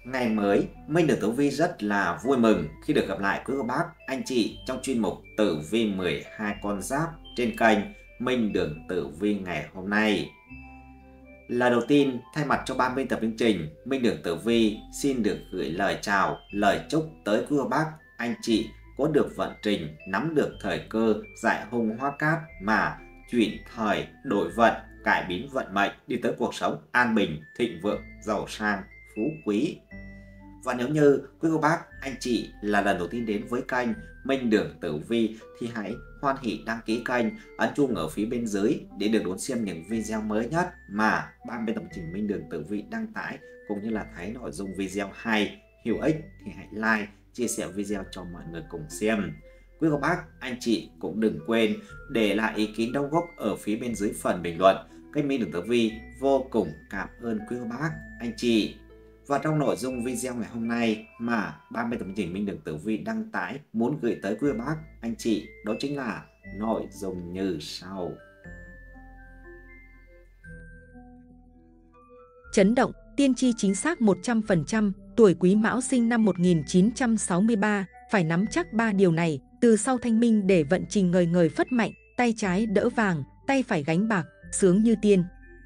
Ngày mới, Minh được Tử Vi rất là vui mừng khi được gặp lại quý cô bác, anh chị trong chuyên mục Tử Vi 12 con giáp trên kênh Minh Đường Tử Vi ngày hôm nay. Lần đầu tiên, thay mặt cho ban biên tập chương trình, Minh Đường Tử Vi xin được gửi lời chào, lời chúc tới quý cô bác, anh chị có được vận trình, nắm được thời cơ, giải hung hóa cát mà chuyển thời, đổi vận, cải biến vận mệnh, đi tới cuộc sống an bình, thịnh vượng, giàu sang, phú quý. Và nếu như quý cô bác, anh chị là lần đầu tiên đến với kênh Minh Đường Tử Vi thì hãy hoan hỉ đăng ký kênh, ấn chuông ở phía bên dưới để được đón xem những video mới nhất mà ban biên tập trình Minh Đường Tử Vi đăng tải, cũng như là thấy nội dung video hay, hữu ích thì hãy like, chia sẻ video cho mọi người cùng xem. Quý cô bác, anh chị cũng đừng quên để lại ý kiến đóng góp ở phía bên dưới phần bình luận. Kênh Minh Đường Tử Vi vô cùng cảm ơn quý cô bác, anh chị. Và trong nội dung video ngày hôm nay mà ban biên tập chương trình Minh Đường Tử Vi đăng tải muốn gửi tới quý bác, anh chị, đó chính là nội dung như sau. Chấn động, tiên tri chính xác 100%, tuổi Quý Mão sinh năm 1963, phải nắm chắc 3 điều này, từ sau thanh minh để vận trình ngời ngời phất mạnh, tay trái đỡ vàng, tay phải gánh bạc, sướng như tiên.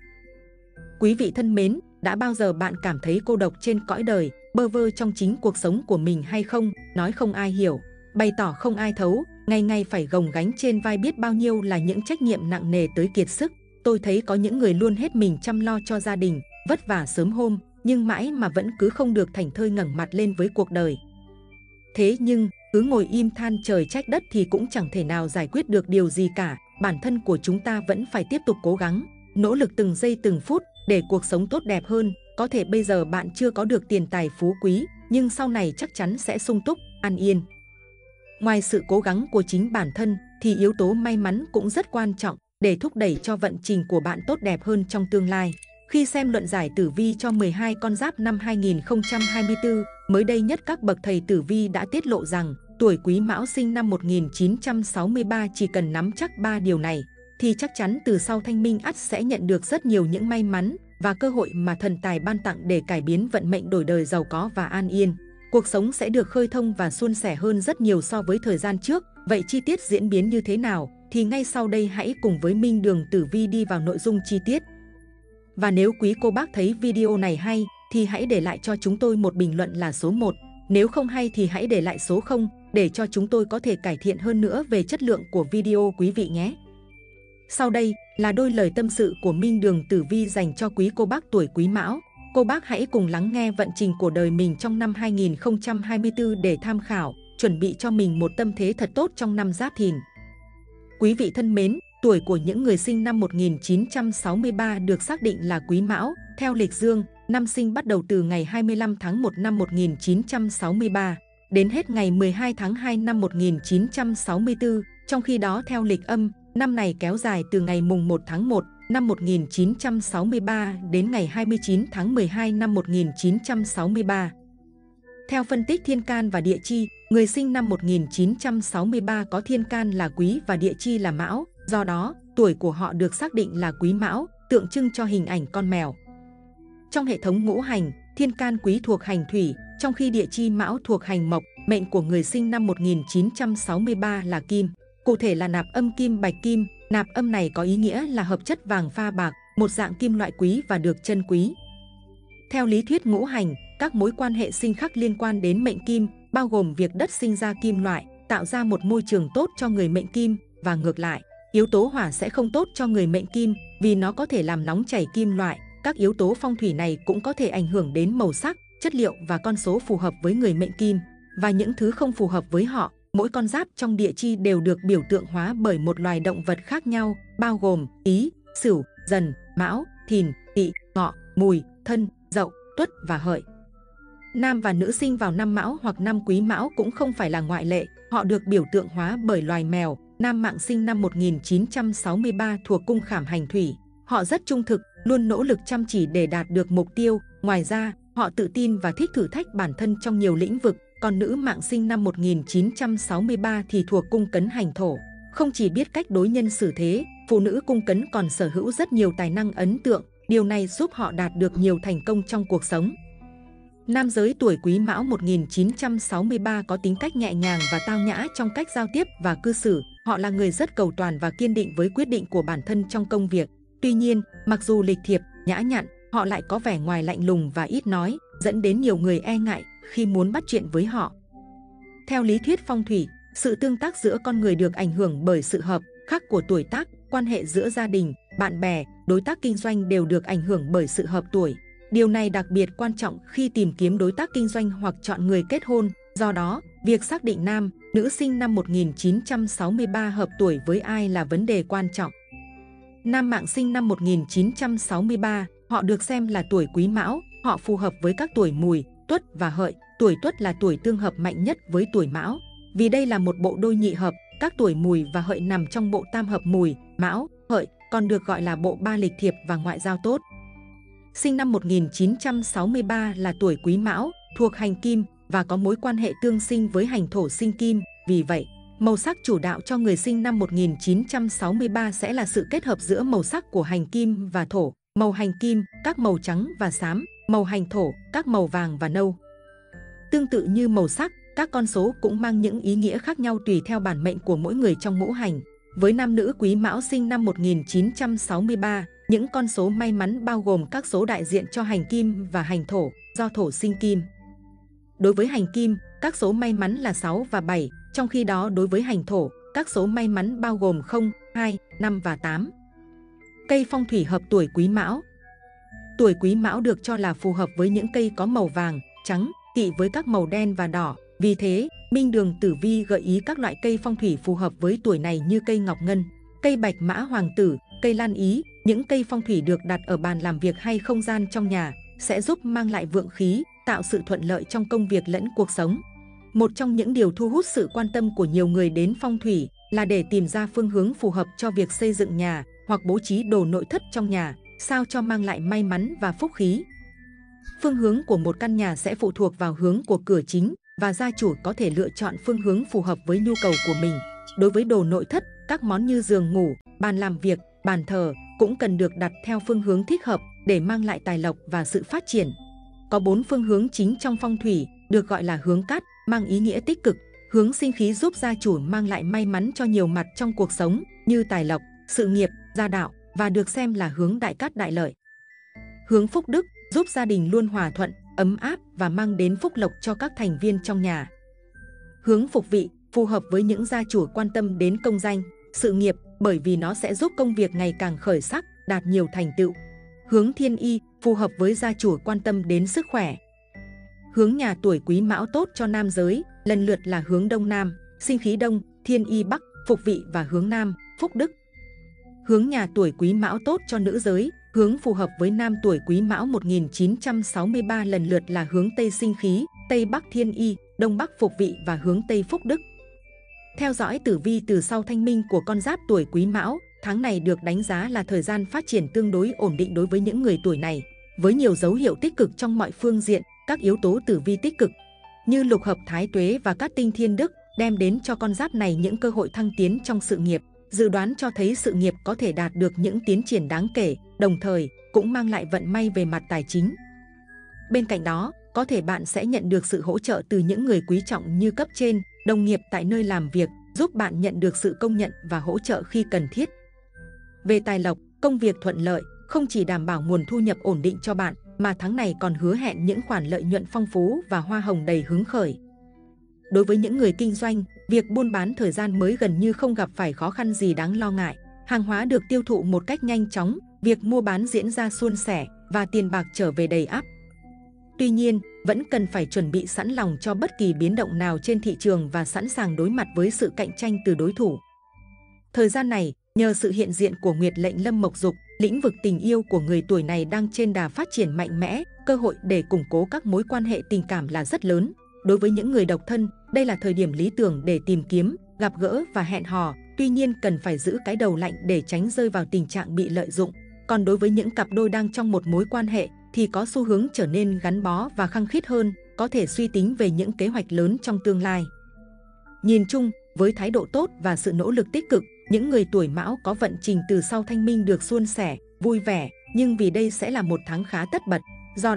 Quý vị thân mến, đã bao giờ bạn cảm thấy cô độc trên cõi đời, bơ vơ trong chính cuộc sống của mình hay không, nói không ai hiểu, bày tỏ không ai thấu, ngày ngày phải gồng gánh trên vai biết bao nhiêu là những trách nhiệm nặng nề tới kiệt sức. Tôi thấy có những người luôn hết mình chăm lo cho gia đình, vất vả sớm hôm, nhưng mãi mà vẫn cứ không được thảnh thơi ngẩng mặt lên với cuộc đời. Thế nhưng, cứ ngồi im than trời trách đất thì cũng chẳng thể nào giải quyết được điều gì cả. Bản thân của chúng ta vẫn phải tiếp tục cố gắng, nỗ lực từng giây từng phút để cuộc sống tốt đẹp hơn. Có thể bây giờ bạn chưa có được tiền tài phú quý, nhưng sau này chắc chắn sẽ sung túc, an yên. Ngoài sự cố gắng của chính bản thân, thì yếu tố may mắn cũng rất quan trọng để thúc đẩy cho vận trình của bạn tốt đẹp hơn trong tương lai. Khi xem luận giải tử vi cho 12 con giáp năm 2024, mới đây nhất các bậc thầy tử vi đã tiết lộ rằng tuổi Quý Mão sinh năm 1963 chỉ cần nắm chắc 3 điều này, thì chắc chắn từ sau thanh minh ắt sẽ nhận được rất nhiều những may mắn và cơ hội mà thần tài ban tặng để cải biến vận mệnh, đổi đời giàu có và an yên. Cuộc sống sẽ được khơi thông và suôn sẻ hơn rất nhiều so với thời gian trước. Vậy chi tiết diễn biến như thế nào? Thì ngay sau đây hãy cùng với Minh Đường Tử Vi đi vào nội dung chi tiết. Và nếu quý cô bác thấy video này hay, thì hãy để lại cho chúng tôi một bình luận là số 1. Nếu không hay thì hãy để lại số 0, để cho chúng tôi có thể cải thiện hơn nữa về chất lượng của video quý vị nhé. Sau đây là đôi lời tâm sự của Minh Đường Tử Vi dành cho quý cô bác tuổi Quý Mão. Cô bác hãy cùng lắng nghe vận trình của đời mình trong năm 2024 để tham khảo, chuẩn bị cho mình một tâm thế thật tốt trong năm Giáp Thìn. Quý vị thân mến, tuổi của những người sinh năm 1963 được xác định là Quý Mão. Theo lịch dương, năm sinh bắt đầu từ ngày 25 tháng 1 năm 1963 đến hết ngày 12 tháng 2 năm 1964. Trong khi đó theo lịch âm, năm này kéo dài từ ngày mùng 1 tháng 1 năm 1963 đến ngày 29 tháng 12 năm 1963. Theo phân tích thiên can và địa chi, người sinh năm 1963 có thiên can là Quý và địa chi là Mão, do đó tuổi của họ được xác định là Quý Mão, tượng trưng cho hình ảnh con mèo. Trong hệ thống ngũ hành, thiên can Quý thuộc hành thủy, trong khi địa chi Mão thuộc hành mộc. Mệnh của người sinh năm 1963 là kim, cụ thể là nạp âm kim bạch kim. Nạp âm này có ý nghĩa là hợp chất vàng pha bạc, một dạng kim loại quý và được trân quý. Theo lý thuyết ngũ hành, các mối quan hệ sinh khắc liên quan đến mệnh kim, bao gồm việc đất sinh ra kim loại, tạo ra một môi trường tốt cho người mệnh kim, và ngược lại, yếu tố hỏa sẽ không tốt cho người mệnh kim vì nó có thể làm nóng chảy kim loại. Các yếu tố phong thủy này cũng có thể ảnh hưởng đến màu sắc, chất liệu và con số phù hợp với người mệnh kim, và những thứ không phù hợp với họ. Mỗi con giáp trong địa chi đều được biểu tượng hóa bởi một loài động vật khác nhau, bao gồm Tý, Sửu, Dần, Mão, Thìn, Tỵ, Ngọ, Mùi, Thân, Dậu, Tuất và Hợi. Nam và nữ sinh vào năm Mão hoặc năm Quý Mão cũng không phải là ngoại lệ, họ được biểu tượng hóa bởi loài mèo. Nam mạng sinh năm 1963 thuộc cung Khảm Hành Thủy. Họ rất trung thực, luôn nỗ lực chăm chỉ để đạt được mục tiêu. Ngoài ra, họ tự tin và thích thử thách bản thân trong nhiều lĩnh vực. Còn nữ mạng sinh năm 1963 thì thuộc cung Cấn Hành Thổ. Không chỉ biết cách đối nhân xử thế, phụ nữ cung Cấn còn sở hữu rất nhiều tài năng ấn tượng. Điều này giúp họ đạt được nhiều thành công trong cuộc sống. Nam giới tuổi Quý Mão 1963 có tính cách nhẹ nhàng và tao nhã trong cách giao tiếp và cư xử. Họ là người rất cầu toàn và kiên định với quyết định của bản thân trong công việc. Tuy nhiên, mặc dù lịch thiệp, nhã nhặn, họ lại có vẻ ngoài lạnh lùng và ít nói, dẫn đến nhiều người e ngại khi muốn bắt chuyện với họ. Theo lý thuyết phong thủy, sự tương tác giữa con người được ảnh hưởng bởi sự hợp, khắc của tuổi tác, quan hệ giữa gia đình, bạn bè, đối tác kinh doanh đều được ảnh hưởng bởi sự hợp tuổi. Điều này đặc biệt quan trọng khi tìm kiếm đối tác kinh doanh hoặc chọn người kết hôn. Do đó, việc xác định nam, nữ sinh năm 1963 hợp tuổi với ai là vấn đề quan trọng. Nam mạng sinh năm 1963, họ được xem là tuổi Quý Mão, họ phù hợp với các tuổi Mùi, Tuất và Hợi. Tuổi Tuất là tuổi tương hợp mạnh nhất với tuổi Mão. Vì đây là một bộ đôi nhị hợp, các tuổi Mùi và Hợi nằm trong bộ tam hợp Mùi, Mão, Hợi, còn được gọi là bộ ba lịch thiệp và ngoại giao tốt. Sinh năm 1963 là tuổi Quý Mão, thuộc hành Kim và có mối quan hệ tương sinh với hành Thổ sinh Kim. Vì vậy, màu sắc chủ đạo cho người sinh năm 1963 sẽ là sự kết hợp giữa màu sắc của hành Kim và Thổ. Màu hành Kim, các màu trắng và xám, màu hành Thổ, các màu vàng và nâu. Tương tự như màu sắc, các con số cũng mang những ý nghĩa khác nhau tùy theo bản mệnh của mỗi người trong ngũ hành. Với nam nữ Quý Mão sinh năm 1963, những con số may mắn bao gồm các số đại diện cho hành Kim và hành Thổ, do Thổ sinh Kim. Đối với hành Kim, các số may mắn là 6 và 7, trong khi đó đối với hành Thổ, các số may mắn bao gồm 0, 2, 5 và 8. Cây phong thủy hợp tuổi Quý Mão. Tuổi Quý Mão được cho là phù hợp với những cây có màu vàng, trắng, kỵ với các màu đen và đỏ. Vì thế, Minh Đường Tử Vi gợi ý các loại cây phong thủy phù hợp với tuổi này như cây ngọc ngân, cây bạch mã hoàng tử, cây lan ý. Những cây phong thủy được đặt ở bàn làm việc hay không gian trong nhà sẽ giúp mang lại vượng khí, tạo sự thuận lợi trong công việc lẫn cuộc sống. Một trong những điều thu hút sự quan tâm của nhiều người đến phong thủy là để tìm ra phương hướng phù hợp cho việc xây dựng nhà hoặc bố trí đồ nội thất trong nhà, sao cho mang lại may mắn và phúc khí. Phương hướng của một căn nhà sẽ phụ thuộc vào hướng của cửa chính và gia chủ có thể lựa chọn phương hướng phù hợp với nhu cầu của mình. Đối với đồ nội thất, các món như giường ngủ, bàn làm việc, bàn thờ cũng cần được đặt theo phương hướng thích hợp để mang lại tài lộc và sự phát triển. Có 4 phương hướng chính trong phong thủy, được gọi là hướng cát, mang ý nghĩa tích cực, hướng sinh khí giúp gia chủ mang lại may mắn cho nhiều mặt trong cuộc sống như tài lộc, sự nghiệp, gia đạo và được xem là hướng đại cát đại lợi. Hướng phúc đức giúp gia đình luôn hòa thuận, ấm áp và mang đến phúc lộc cho các thành viên trong nhà. Hướng phục vị phù hợp với những gia chủ quan tâm đến công danh, sự nghiệp bởi vì nó sẽ giúp công việc ngày càng khởi sắc, đạt nhiều thành tựu. Hướng thiên y phù hợp với gia chủ quan tâm đến sức khỏe. Hướng nhà tuổi Quý Mão tốt cho nam giới lần lượt là hướng đông nam, sinh khí đông, thiên y bắc, phục vị và hướng nam, phúc đức. Hướng nhà tuổi Quý Mão tốt cho nữ giới, hướng phù hợp với nam tuổi Quý Mão 1963 lần lượt là hướng tây sinh khí, tây bắc thiên y, đông bắc phục vị và hướng tây phúc đức. Theo dõi tử vi từ sau thanh minh của con giáp tuổi Quý Mão, tháng này được đánh giá là thời gian phát triển tương đối ổn định đối với những người tuổi này, với nhiều dấu hiệu tích cực trong mọi phương diện. Các yếu tố tử vi tích cực như lục hợp thái tuế và các tinh thiên đức đem đến cho con giáp này những cơ hội thăng tiến trong sự nghiệp. Dự đoán cho thấy sự nghiệp có thể đạt được những tiến triển đáng kể, đồng thời cũng mang lại vận may về mặt tài chính. Bên cạnh đó, có thể bạn sẽ nhận được sự hỗ trợ từ những người quý trọng như cấp trên, đồng nghiệp tại nơi làm việc, giúp bạn nhận được sự công nhận và hỗ trợ khi cần thiết. Về tài lộc, công việc thuận lợi, không chỉ đảm bảo nguồn thu nhập ổn định cho bạn, mà tháng này còn hứa hẹn những khoản lợi nhuận phong phú và hoa hồng đầy hứng khởi. Đối với những người kinh doanh, việc buôn bán thời gian mới gần như không gặp phải khó khăn gì đáng lo ngại. Hàng hóa được tiêu thụ một cách nhanh chóng, việc mua bán diễn ra suôn sẻ và tiền bạc trở về đầy ắp. Tuy nhiên, vẫn cần phải chuẩn bị sẵn lòng cho bất kỳ biến động nào trên thị trường và sẵn sàng đối mặt với sự cạnh tranh từ đối thủ. Thời gian này, nhờ sự hiện diện của Nguyệt lệnh Lâm Mộc Dục, lĩnh vực tình yêu của người tuổi này đang trên đà phát triển mạnh mẽ, cơ hội để củng cố các mối quan hệ tình cảm là rất lớn. Đối với những người độc thân, đây là thời điểm lý tưởng để tìm kiếm, gặp gỡ và hẹn hò, tuy nhiên cần phải giữ cái đầu lạnh để tránh rơi vào tình trạng bị lợi dụng. Còn đối với những cặp đôi đang trong một mối quan hệ thì có xu hướng trở nên gắn bó và khăng khít hơn, có thể suy tính về những kế hoạch lớn trong tương lai. Nhìn chung, với thái độ tốt và sự nỗ lực tích cực, những người tuổi Mão có vận trình từ sau thanh minh được suôn sẻ, vui vẻ, nhưng vì đây sẽ là một tháng khá tất bật. Do đó,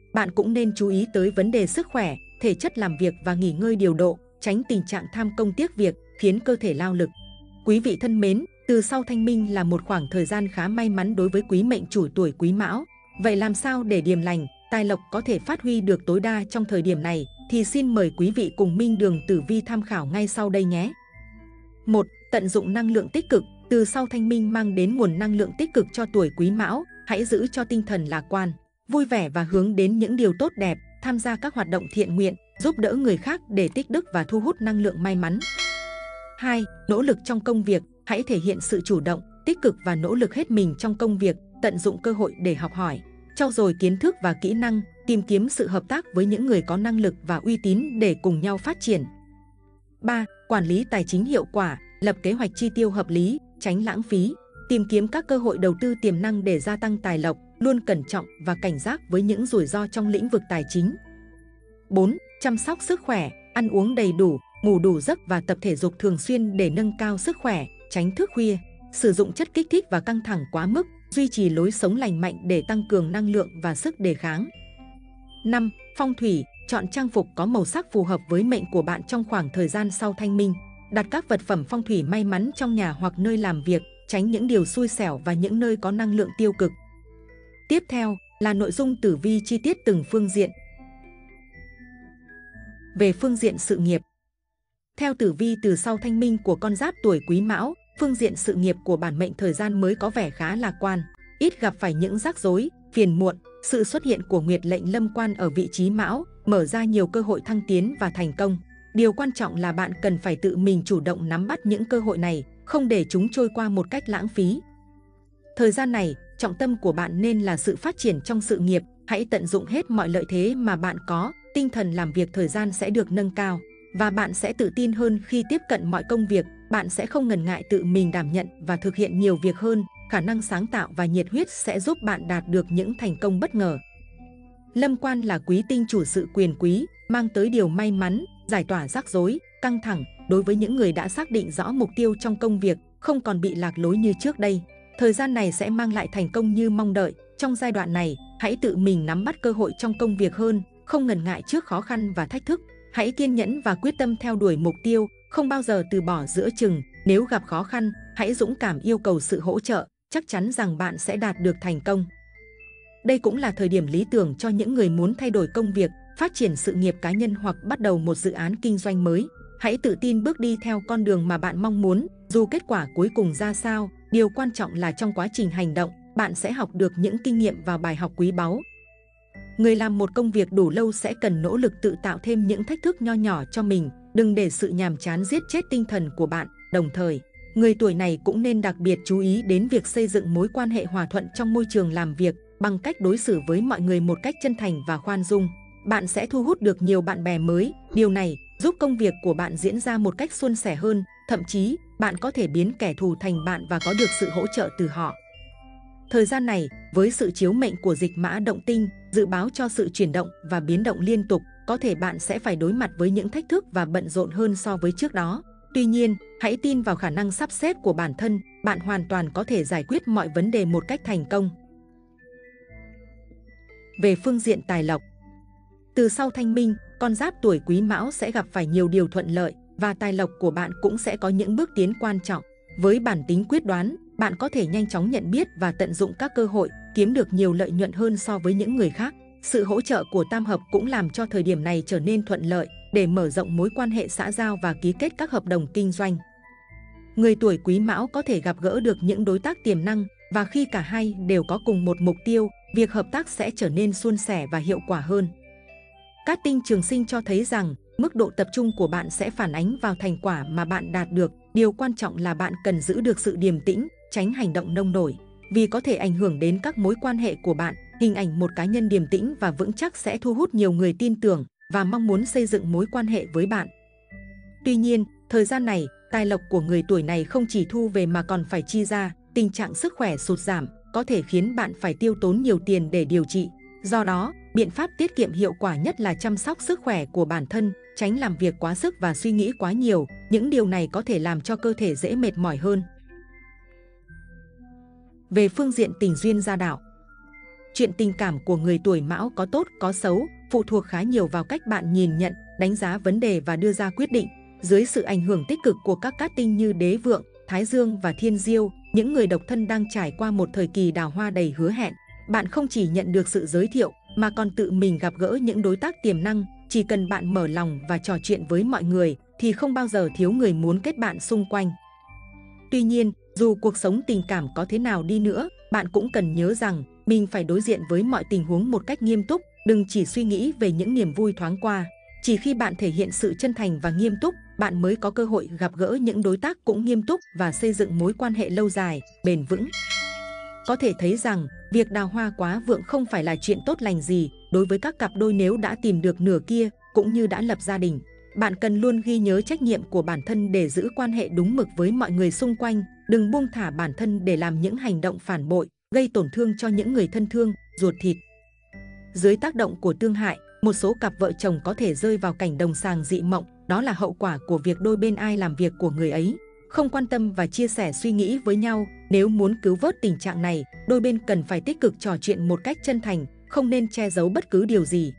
bạn cũng nên chú ý tới vấn đề sức khỏe, thể chất làm việc và nghỉ ngơi điều độ, tránh tình trạng tham công tiếc việc, khiến cơ thể lao lực. Quý vị thân mến, từ sau Thanh Minh là một khoảng thời gian khá may mắn đối với quý mệnh chủ tuổi Quý Mão. Vậy làm sao để điềm lành, tài lộc có thể phát huy được tối đa trong thời điểm này? Thì xin mời quý vị cùng Minh Đường Tử Vi tham khảo ngay sau đây nhé. 1. Tận dụng năng lượng tích cực. Từ sau Thanh Minh mang đến nguồn năng lượng tích cực cho tuổi Quý Mão. Hãy giữ cho tinh thần lạc quan, vui vẻ và hướng đến những điều tốt đẹp, tham gia các hoạt động thiện nguyện, giúp đỡ người khác để tích đức và thu hút năng lượng may mắn. 2. Nỗ lực trong công việc. Hãy thể hiện sự chủ động, tích cực và nỗ lực hết mình trong công việc, tận dụng cơ hội để học hỏi, trau dồi kiến thức và kỹ năng, tìm kiếm sự hợp tác với những người có năng lực và uy tín để cùng nhau phát triển. 3. Quản lý tài chính hiệu quả, lập kế hoạch chi tiêu hợp lý, tránh lãng phí, tìm kiếm các cơ hội đầu tư tiềm năng để gia tăng tài lộc, luôn cẩn trọng và cảnh giác với những rủi ro trong lĩnh vực tài chính. 4. Chăm sóc sức khỏe, ăn uống đầy đủ, ngủ đủ giấc và tập thể dục thường xuyên để nâng cao sức khỏe, tránh thức khuya, sử dụng chất kích thích và căng thẳng quá mức, duy trì lối sống lành mạnh để tăng cường năng lượng và sức đề kháng. 5. Phong thủy, chọn trang phục có màu sắc phù hợp với mệnh của bạn trong khoảng thời gian sau Thanh Minh. Đặt các vật phẩm phong thủy may mắn trong nhà hoặc nơi làm việc, tránh những điều xui xẻo và những nơi có năng lượng tiêu cực. Tiếp theo là nội dung tử vi chi tiết từng phương diện. Về phương diện sự nghiệp. Theo tử vi từ sau Thanh Minh của con giáp tuổi Quý Mão, phương diện sự nghiệp của bản mệnh thời gian mới có vẻ khá lạc quan, ít gặp phải những rắc rối, phiền muộn. Sự xuất hiện của Nguyệt lệnh Lâm Quan ở vị trí Mão mở ra nhiều cơ hội thăng tiến và thành công. Điều quan trọng là bạn cần phải tự mình chủ động nắm bắt những cơ hội này, không để chúng trôi qua một cách lãng phí. Thời gian này, trọng tâm của bạn nên là sự phát triển trong sự nghiệp. Hãy tận dụng hết mọi lợi thế mà bạn có, tinh thần làm việc thời gian sẽ được nâng cao và bạn sẽ tự tin hơn khi tiếp cận mọi công việc. Bạn sẽ không ngần ngại tự mình đảm nhận và thực hiện nhiều việc hơn. Khả năng sáng tạo và nhiệt huyết sẽ giúp bạn đạt được những thành công bất ngờ. Lâm Quan là quý tinh chủ sự quyền quý, mang tới điều may mắn, giải tỏa rắc rối, căng thẳng đối với những người đã xác định rõ mục tiêu trong công việc, không còn bị lạc lối như trước đây. Thời gian này sẽ mang lại thành công như mong đợi. Trong giai đoạn này, hãy tự mình nắm bắt cơ hội trong công việc hơn, không ngần ngại trước khó khăn và thách thức. Hãy kiên nhẫn và quyết tâm theo đuổi mục tiêu, không bao giờ từ bỏ giữa chừng. Nếu gặp khó khăn, hãy dũng cảm yêu cầu sự hỗ trợ, chắc chắn rằng bạn sẽ đạt được thành công. Đây cũng là thời điểm lý tưởng cho những người muốn thay đổi công việc, phát triển sự nghiệp cá nhân hoặc bắt đầu một dự án kinh doanh mới. Hãy tự tin bước đi theo con đường mà bạn mong muốn, dù kết quả cuối cùng ra sao. Điều quan trọng là trong quá trình hành động, bạn sẽ học được những kinh nghiệm và bài học quý báu. Người làm một công việc đủ lâu sẽ cần nỗ lực tự tạo thêm những thách thức nho nhỏ cho mình, đừng để sự nhàm chán giết chết tinh thần của bạn. Đồng thời, người tuổi này cũng nên đặc biệt chú ý đến việc xây dựng mối quan hệ hòa thuận trong môi trường làm việc bằng cách đối xử với mọi người một cách chân thành và khoan dung. Bạn sẽ thu hút được nhiều bạn bè mới. Điều này giúp công việc của bạn diễn ra một cách suôn sẻ hơn. Thậm chí, bạn có thể biến kẻ thù thành bạn và có được sự hỗ trợ từ họ. Thời gian này, với sự chiếu mệnh của dịch mã động tinh, dự báo cho sự chuyển động và biến động liên tục, có thể bạn sẽ phải đối mặt với những thách thức và bận rộn hơn so với trước đó. Tuy nhiên, hãy tin vào khả năng sắp xếp của bản thân, bạn hoàn toàn có thể giải quyết mọi vấn đề một cách thành công. Về phương diện tài lộc. Từ sau Thanh Minh, con giáp tuổi Quý Mão sẽ gặp phải nhiều điều thuận lợi và tài lộc của bạn cũng sẽ có những bước tiến quan trọng. Với bản tính quyết đoán, bạn có thể nhanh chóng nhận biết và tận dụng các cơ hội, kiếm được nhiều lợi nhuận hơn so với những người khác. Sự hỗ trợ của tam hợp cũng làm cho thời điểm này trở nên thuận lợi để mở rộng mối quan hệ xã giao và ký kết các hợp đồng kinh doanh. Người tuổi Quý Mão có thể gặp gỡ được những đối tác tiềm năng và khi cả hai đều có cùng một mục tiêu, việc hợp tác sẽ trở nên suôn sẻ và hiệu quả hơn. Các tinh trường sinh cho thấy rằng mức độ tập trung của bạn sẽ phản ánh vào thành quả mà bạn đạt được. Điều quan trọng là bạn cần giữ được sự điềm tĩnh, tránh hành động nông nổi, vì có thể ảnh hưởng đến các mối quan hệ của bạn. Hình ảnh một cá nhân điềm tĩnh và vững chắc sẽ thu hút nhiều người tin tưởng và mong muốn xây dựng mối quan hệ với bạn. Tuy nhiên, thời gian này, tài lộc của người tuổi này không chỉ thu về mà còn phải chi ra. Tình trạng sức khỏe sụt giảm có thể khiến bạn phải tiêu tốn nhiều tiền để điều trị. Do đó, biện pháp tiết kiệm hiệu quả nhất là chăm sóc sức khỏe của bản thân, tránh làm việc quá sức và suy nghĩ quá nhiều. Những điều này có thể làm cho cơ thể dễ mệt mỏi hơn. Về phương diện tình duyên gia đạo. chuyện tình cảm của người tuổi Mão có tốt có xấu, phụ thuộc khá nhiều vào cách bạn nhìn nhận, đánh giá vấn đề và đưa ra quyết định. Dưới sự ảnh hưởng tích cực của các cát tinh như Đế Vượng, Thái Dương và Thiên Diêu, những người độc thân đang trải qua một thời kỳ đào hoa đầy hứa hẹn. Bạn không chỉ nhận được sự giới thiệu mà còn tự mình gặp gỡ những đối tác tiềm năng. Chỉ cần bạn mở lòng và trò chuyện với mọi người thì không bao giờ thiếu người muốn kết bạn xung quanh. Tuy nhiên, dù cuộc sống tình cảm có thế nào đi nữa, bạn cũng cần nhớ rằng mình phải đối diện với mọi tình huống một cách nghiêm túc, đừng chỉ suy nghĩ về những niềm vui thoáng qua. Chỉ khi bạn thể hiện sự chân thành và nghiêm túc, bạn mới có cơ hội gặp gỡ những đối tác cũng nghiêm túc và xây dựng mối quan hệ lâu dài, bền vững. Có thể thấy rằng, việc đào hoa quá vượng không phải là chuyện tốt lành gì đối với các cặp đôi nếu đã tìm được nửa kia, cũng như đã lập gia đình. Bạn cần luôn ghi nhớ trách nhiệm của bản thân để giữ quan hệ đúng mực với mọi người xung quanh, đừng buông thả bản thân để làm những hành động phản bội, gây tổn thương cho những người thân thương, ruột thịt. Dưới tác động của tương hại, một số cặp vợ chồng có thể rơi vào cảnh đồng sàng dị mộng, đó là hậu quả của việc đôi bên ai làm việc của người ấy, không quan tâm và chia sẻ suy nghĩ với nhau. Nếu muốn cứu vớt tình trạng này, đôi bên cần phải tích cực trò chuyện một cách chân thành, không nên che giấu bất cứ điều gì.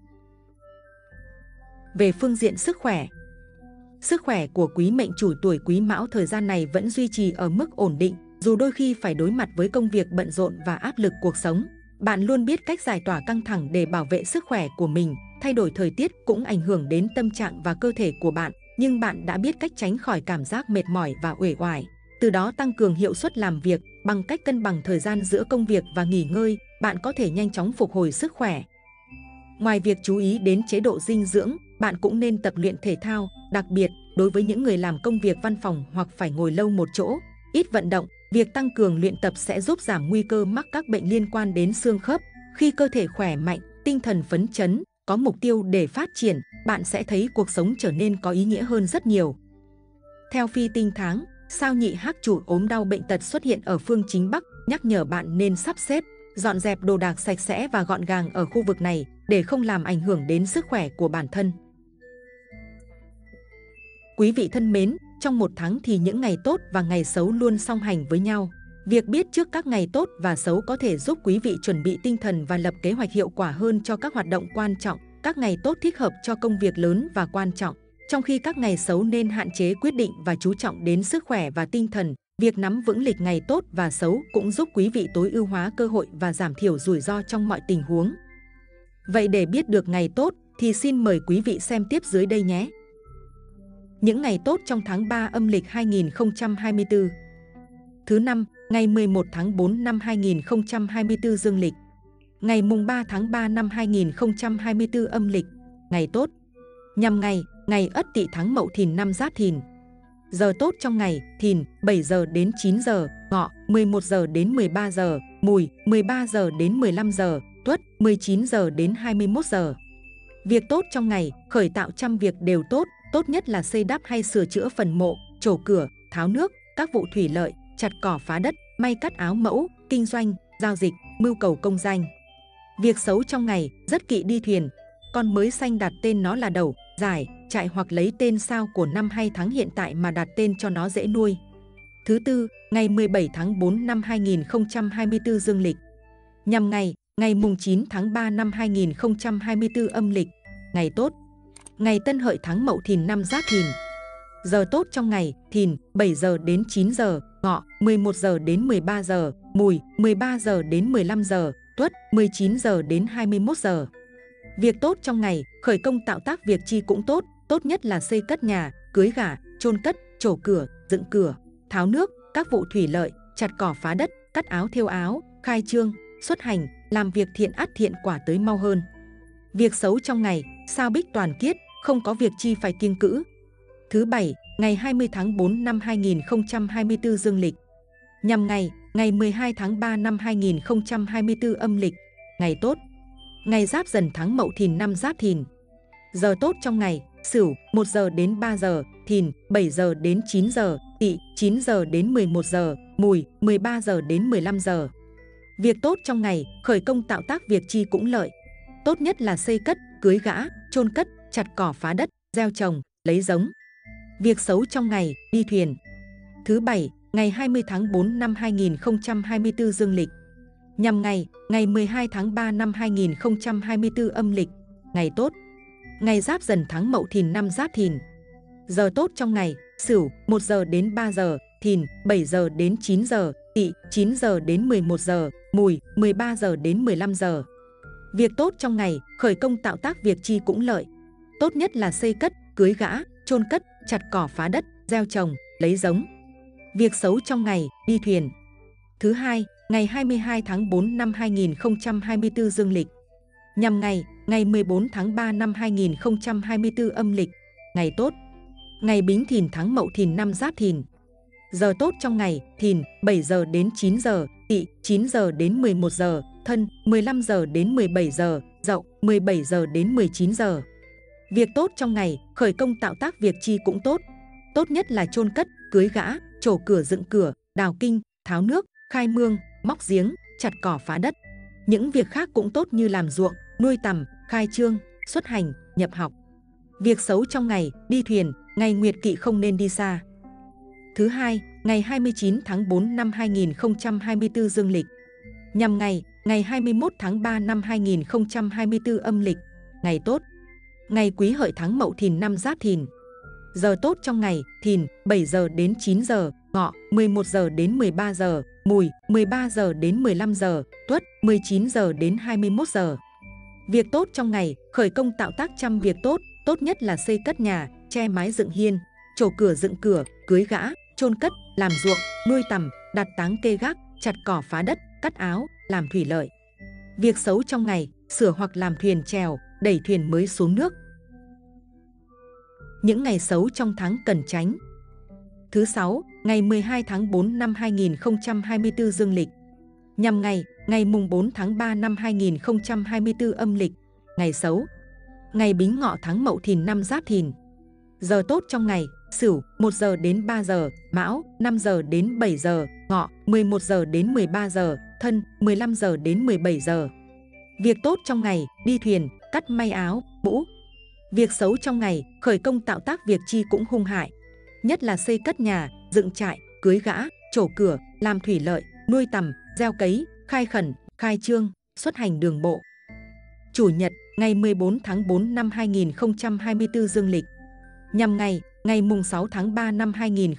Về phương diện sức khỏe của quý mệnh chủ tuổi Quý Mão thời gian này vẫn duy trì ở mức ổn định, dù đôi khi phải đối mặt với công việc bận rộn và áp lực cuộc sống. Bạn luôn biết cách giải tỏa căng thẳng để bảo vệ sức khỏe của mình. Thay đổi thời tiết cũng ảnh hưởng đến tâm trạng và cơ thể của bạn, nhưng bạn đã biết cách tránh khỏi cảm giác mệt mỏi và uể oải. Từ đó tăng cường hiệu suất làm việc. Bằng cách cân bằng thời gian giữa công việc và nghỉ ngơi, bạn có thể nhanh chóng phục hồi sức khỏe. Ngoài việc chú ý đến chế độ dinh dưỡng, bạn cũng nên tập luyện thể thao, đặc biệt đối với những người làm công việc văn phòng hoặc phải ngồi lâu một chỗ. Ít vận động, việc tăng cường luyện tập sẽ giúp giảm nguy cơ mắc các bệnh liên quan đến xương khớp. Khi cơ thể khỏe mạnh, tinh thần phấn chấn, có mục tiêu để phát triển, bạn sẽ thấy cuộc sống trở nên có ý nghĩa hơn rất nhiều. Theo phi tinh tháng, sao Nhị Hắc chủ ốm đau bệnh tật xuất hiện ở phương chính Bắc, nhắc nhở bạn nên sắp xếp, dọn dẹp đồ đạc sạch sẽ và gọn gàng ở khu vực này để không làm ảnh hưởng đến sức khỏe của bản thân. Quý vị thân mến, trong một tháng thì những ngày tốt và ngày xấu luôn song hành với nhau. Việc biết trước các ngày tốt và xấu có thể giúp quý vị chuẩn bị tinh thần và lập kế hoạch hiệu quả hơn cho các hoạt động quan trọng. Các ngày tốt thích hợp cho công việc lớn và quan trọng, trong khi các ngày xấu nên hạn chế quyết định và chú trọng đến sức khỏe và tinh thần. Việc nắm vững lịch ngày tốt và xấu cũng giúp quý vị tối ưu hóa cơ hội và giảm thiểu rủi ro trong mọi tình huống. Vậy để biết được ngày tốt thì xin mời quý vị xem tiếp dưới đây nhé. Những ngày tốt trong tháng 3 âm lịch 2024. Thứ năm, ngày 11 tháng 4 năm 2024 dương lịch. Ngày mùng 3 tháng 3 năm 2024 âm lịch. Ngày tốt. Nhằm ngày Ất Tỵ tháng Mậu Thìn năm Giáp Thìn. Giờ tốt trong ngày: Thìn 7 giờ đến 9 giờ, Ngọ 11 giờ đến 13 giờ, Mùi 13 giờ đến 15 giờ, Tuất 19 giờ đến 21 giờ. Việc tốt trong ngày: khởi tạo trăm việc đều tốt, tốt nhất là xây đắp hay sửa chữa phần mộ, trổ cửa, tháo nước, các vụ thủy lợi, chặt cỏ phá đất, may cắt áo mẫu, kinh doanh, giao dịch, mưu cầu công danh. Việc xấu trong ngày: rất kỵ đi thuyền, con mới sanh đặt tên nó là Đẩu, Giải, Trại hoặc lấy tên sao của năm hay tháng hiện tại mà đặt tên cho nó dễ nuôi. Thứ tư, ngày 17 tháng 4 năm 2024 dương lịch. Nhằm ngày mùng 9 tháng 3 năm 2024 âm lịch. Ngày tốt. Ngày Tân Hợi tháng Mậu Thìn năm Giáp Thìn. Giờ tốt trong ngày: Thìn 7 giờ đến 9 giờ, Ngọ 11 giờ đến 13 giờ, Mùi 13 giờ đến 15 giờ, Tuất 19 giờ đến 21 giờ. Việc tốt trong ngày: khởi công tạo tác việc chi cũng tốt, tốt nhất là xây cất nhà, cưới gả, chôn cất, trổ cửa, dựng cửa, tháo nước, các vụ thủy lợi, chặt cỏ phá đất, cắt áo thêu áo, khai trương, xuất hành, làm việc thiện ắt thiện quả tới mau hơn. Việc xấu trong ngày: sao Bích toàn kiết, không có việc chi phải kiêng cữ. Thứ bảy, ngày 20 tháng 4 năm 2024 dương lịch. Nhằm ngày 12 tháng 3 năm 2024 âm lịch. Ngày tốt. Ngày Giáp Dần tháng Mậu Thìn năm Giáp Thìn. Giờ tốt trong ngày: Sửu 1 giờ đến 3 giờ, Thìn 7 giờ đến 9 giờ, Tỵ 9 giờ đến 11 giờ, Mùi 13 giờ đến 15 giờ. Việc tốt trong ngày: khởi công tạo tác việc chi cũng lợi, tốt nhất là xây cất, cưới gã, chôn cất, chặt cỏ phá đất, gieo trồng, lấy giống. Việc xấu trong ngày: đi thuyền. Thứ bảy, ngày 20 tháng 4 năm 2024 dương lịch. Nhằm ngày 12 tháng 3 năm 2024 âm lịch, ngày tốt. Ngày Giáp Dần tháng Mậu Thìn năm Giáp Thìn. Giờ tốt trong ngày: Sửu 1 giờ đến 3 giờ, Thìn 7 giờ đến 9 giờ, Tỵ 9 giờ đến 11 giờ, Mùi 13 giờ đến 15 giờ. Việc tốt trong ngày: khởi công tạo tác việc chi cũng lợi. Tốt nhất là xây cất, cưới gã, chôn cất, chặt cỏ phá đất, gieo trồng, lấy giống. Việc xấu trong ngày: đi thuyền. Thứ hai, ngày 22 tháng 4 năm 2024 dương lịch. Nhằm ngày 14 tháng 3 năm 2024 âm lịch, ngày tốt. Ngày Bính Thìn tháng Mậu Thìn năm Giáp Thìn. Giờ tốt trong ngày: Thìn 7 giờ đến 9 giờ, Tỵ 9 giờ đến 11 giờ, Thân 15 giờ đến 17 giờ, Dậu 17 giờ đến 19 giờ. Việc tốt trong ngày: khởi công tạo tác việc chi cũng tốt. Tốt nhất là chôn cất, cưới gã, trổ cửa dựng cửa, đào kinh, tháo nước, khai mương, móc giếng, chặt cỏ phá đất. Những việc khác cũng tốt như làm ruộng, nuôi tầm, khai trương, xuất hành, nhập học. Việc xấu trong ngày: đi thuyền, ngày Nguyệt Kỵ không nên đi xa. Thứ hai, ngày 29 tháng 4 năm 2024 dương lịch. Nhằm ngày 21 tháng 3 năm 2024 âm lịch, ngày tốt. Ngày Quý Hợi tháng Mậu Thìn năm Giáp Thìn. Giờ tốt trong ngày: Thìn 7 giờ đến 9 giờ, Ngọ 11 giờ đến 13 giờ, Mùi 13 giờ đến 15 giờ, Tuất 19 giờ đến 21 giờ. Việc tốt trong ngày: khởi công tạo tác trăm việc tốt. Tốt nhất là xây cất nhà, che mái dựng hiên, trổ cửa dựng cửa, cưới gã, chôn cất, làm ruộng, nuôi tầm, đặt táng kê gác, chặt cỏ phá đất, cắt áo, làm thủy lợi. Việc xấu trong ngày: sửa hoặc làm thuyền chèo, đẩy thuyền mới xuống nước. Những ngày xấu trong tháng cần tránh. Thứ sáu, ngày 12 tháng 4 năm 2024 dương lịch. Nhằm ngày mùng 4 tháng 3 năm 2024 âm lịch, ngày xấu. Ngày Bính Ngọ tháng Mậu Thìn năm Giáp Thìn. Giờ tốt trong ngày: Sửu 1 giờ đến 3 giờ, Mão 5 giờ đến 7 giờ, Ngọ 11 giờ đến 13 giờ, Thân 15 giờ đến 17 giờ. Việc tốt trong ngày: đi thuyền, cắt may áo, mũ. Việc xấu trong ngày: khởi công tạo tác việc chi cũng hung hại. Nhất là xây cất nhà, dựng trại, cưới gã, trổ cửa, làm thủy lợi, nuôi tầm, gieo cấy, khai khẩn, khai trương, xuất hành đường bộ. Chủ nhật, ngày 14 tháng 4 năm 2024 dương lịch. Nhằm ngày mùng 6 tháng 3 năm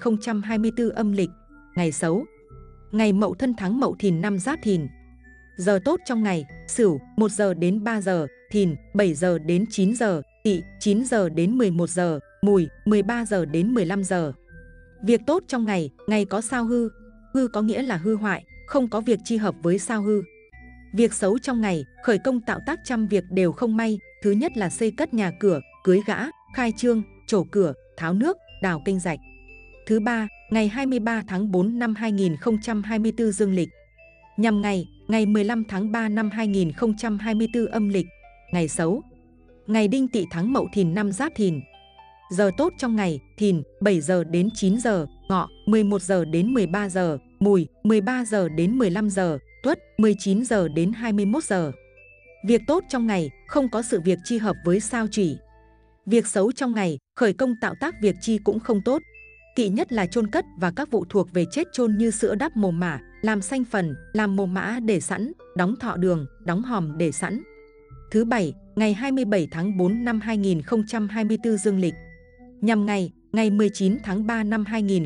2024 âm lịch, ngày xấu. Ngày Mậu Thân tháng Mậu Thìn năm Giáp Thìn. Giờ tốt trong ngày: Sửu 1 giờ đến 3 giờ, Thìn 7 giờ đến 9 giờ, Tỵ 9 giờ đến 11 giờ, Mùi 13 giờ đến 15 giờ. Việc tốt trong ngày: ngày có sao hư. Hư có nghĩa là hư hoại, không có việc chi hợp với sao hư. Việc xấu trong ngày: khởi công tạo tác trăm việc đều không may. Thứ nhất là xây cất nhà cửa, cưới gã, khai trương, trổ cửa, tháo nước, đào kênh rạch. Thứ ba, ngày 23 tháng 4 năm 2024 dương lịch. Nhằm ngày 15 tháng 3 năm 2024 âm lịch, ngày xấu. Ngày Đinh Tỵ tháng Mậu Thìn năm Giáp Thìn. Giờ tốt trong ngày: Thìn 7 giờ đến 9 giờ, Ngọ 11 giờ đến 13 giờ, Mùi 13 giờ đến 15 giờ, Tuất 19 giờ đến 21 giờ. Việc tốt trong ngày: không có sự việc chi hợp với sao Chủy. Việc xấu trong ngày: khởi công tạo tác việc chi cũng không tốt. Kỵ nhất là chôn cất và các vụ thuộc về chết chôn như sữa đắp mồ mả, làm sanh phần, làm mồ mã để sẵn, đóng thọ đường, đóng hòm để sẵn. Thứ bảy, ngày 27 tháng 4 năm 2024 dương lịch. Nhằm ngày 19 tháng 3 năm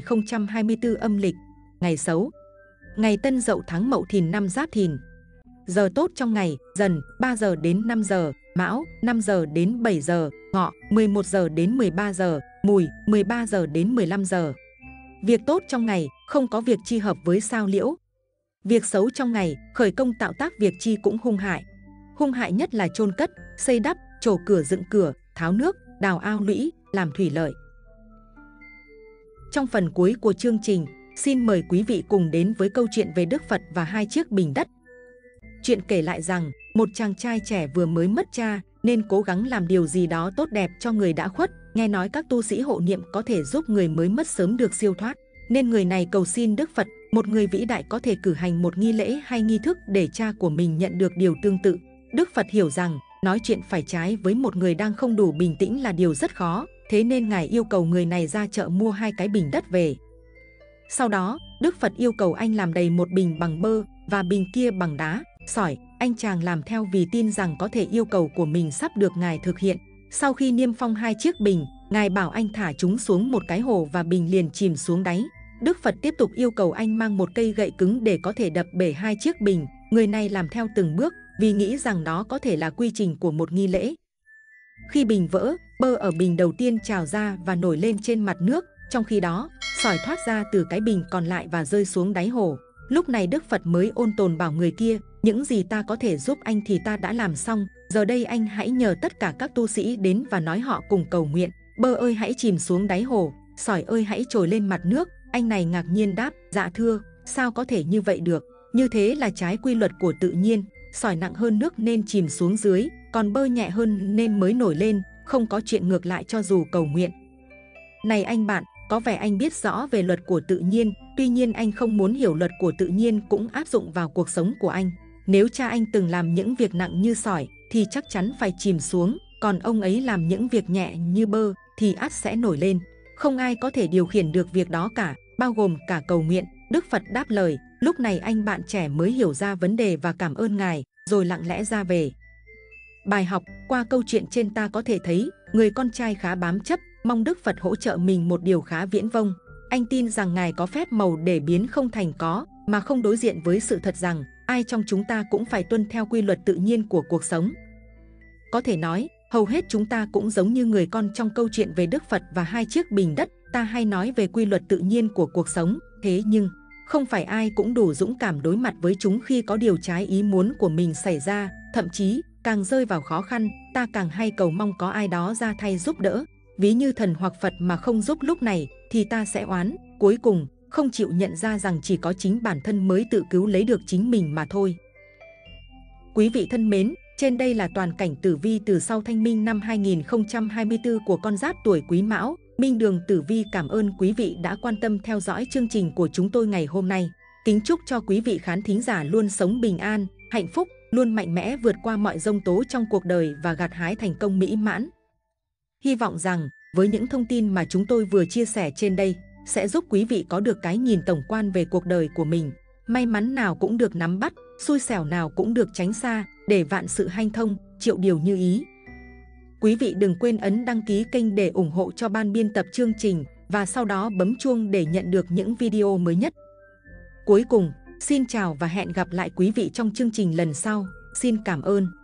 2024 âm lịch, ngày xấu. Ngày Tân Dậu tháng Mậu Thìn năm Giáp Thìn. Giờ tốt trong ngày: Dần 3 giờ đến 5 giờ, Mão 5 giờ đến 7 giờ, Ngọ 11 giờ đến 13 giờ, Mùi 13 giờ đến 15 giờ. Việc tốt trong ngày: không có việc chi hợp với sao Liễu. Việc xấu trong ngày: khởi công tạo tác việc chi cũng hung hại. Hung hại nhất là chôn cất, xây đắp, trổ cửa dựng cửa, tháo nước, đào ao lũy, làm thủy lợi. Trong phần cuối của chương trình, xin mời quý vị cùng đến với câu chuyện về Đức Phật và hai chiếc bình đất. Chuyện kể lại rằng, một chàng trai trẻ vừa mới mất cha nên cố gắng làm điều gì đó tốt đẹp cho người đã khuất. Nghe nói các tu sĩ hộ niệm có thể giúp người mới mất sớm được siêu thoát, nên người này cầu xin Đức Phật, một người vĩ đại, có thể cử hành một nghi lễ hay nghi thức để cha của mình nhận được điều tương tự. Đức Phật hiểu rằng nói chuyện phải trái với một người đang không đủ bình tĩnh là điều rất khó, thế nên Ngài yêu cầu người này ra chợ mua 2 cái bình đất về. Sau đó, Đức Phật yêu cầu anh làm đầy một bình bằng bơ và bình kia bằng đá, sỏi. Anh chàng làm theo vì tin rằng có thể yêu cầu của mình sắp được ngài thực hiện. Sau khi niêm phong 2 chiếc bình, ngài bảo anh thả chúng xuống một cái hồ và bình liền chìm xuống đáy. Đức Phật tiếp tục yêu cầu anh mang một cây gậy cứng để có thể đập bể 2 chiếc bình. Người này làm theo từng bước vì nghĩ rằng đó có thể là quy trình của một nghi lễ. Khi bình vỡ, bơ ở bình đầu tiên trào ra và nổi lên trên mặt nước. Trong khi đó, sỏi thoát ra từ cái bình còn lại và rơi xuống đáy hồ. Lúc này Đức Phật mới ôn tồn bảo người kia, những gì ta có thể giúp anh thì ta đã làm xong. Giờ đây anh hãy nhờ tất cả các tu sĩ đến và nói họ cùng cầu nguyện. Bơ ơi hãy chìm xuống đáy hồ, sỏi ơi hãy trồi lên mặt nước. Anh này ngạc nhiên đáp, dạ thưa, sao có thể như vậy được? Như thế là trái quy luật của tự nhiên. Sỏi nặng hơn nước nên chìm xuống dưới, còn bơ nhẹ hơn nên mới nổi lên, không có chuyện ngược lại cho dù cầu nguyện. Này anh bạn, có vẻ anh biết rõ về luật của tự nhiên, tuy nhiên anh không muốn hiểu luật của tự nhiên cũng áp dụng vào cuộc sống của anh. Nếu cha anh từng làm những việc nặng như sỏi thì chắc chắn phải chìm xuống, còn ông ấy làm những việc nhẹ như bơ thì ắt sẽ nổi lên. Không ai có thể điều khiển được việc đó cả, bao gồm cả cầu nguyện. Đức Phật đáp lời. Lúc này anh bạn trẻ mới hiểu ra vấn đề và cảm ơn ngài, rồi lặng lẽ ra về. Bài học, qua câu chuyện trên ta có thể thấy, người con trai khá bám chấp, mong Đức Phật hỗ trợ mình một điều khá viễn vông. Anh tin rằng ngài có phép màu để biến không thành có, mà không đối diện với sự thật rằng ai trong chúng ta cũng phải tuân theo quy luật tự nhiên của cuộc sống. Có thể nói, hầu hết chúng ta cũng giống như người con trong câu chuyện về Đức Phật và 2 chiếc bình đất. Ta hay nói về quy luật tự nhiên của cuộc sống, thế nhưng không phải ai cũng đủ dũng cảm đối mặt với chúng khi có điều trái ý muốn của mình xảy ra. Thậm chí, càng rơi vào khó khăn, ta càng hay cầu mong có ai đó ra thay giúp đỡ. Ví như thần hoặc Phật mà không giúp lúc này, thì ta sẽ oán, cuối cùng không chịu nhận ra rằng chỉ có chính bản thân mới tự cứu lấy được chính mình mà thôi. Quý vị thân mến, trên đây là toàn cảnh tử vi từ sau Thanh Minh năm 2024 của con giáp tuổi Quý Mão. Minh Đường Tử Vi cảm ơn quý vị đã quan tâm theo dõi chương trình của chúng tôi ngày hôm nay. Kính chúc cho quý vị khán thính giả luôn sống bình an, hạnh phúc, luôn mạnh mẽ vượt qua mọi giông tố trong cuộc đời và gặt hái thành công mỹ mãn. Hy vọng rằng với những thông tin mà chúng tôi vừa chia sẻ trên đây sẽ giúp quý vị có được cái nhìn tổng quan về cuộc đời của mình. May mắn nào cũng được nắm bắt, xui xẻo nào cũng được tránh xa, để vạn sự hanh thông, triệu điều như ý. Quý vị đừng quên ấn đăng ký kênh để ủng hộ cho ban biên tập chương trình và sau đó bấm chuông để nhận được những video mới nhất. Cuối cùng, xin chào và hẹn gặp lại quý vị trong chương trình lần sau. Xin cảm ơn.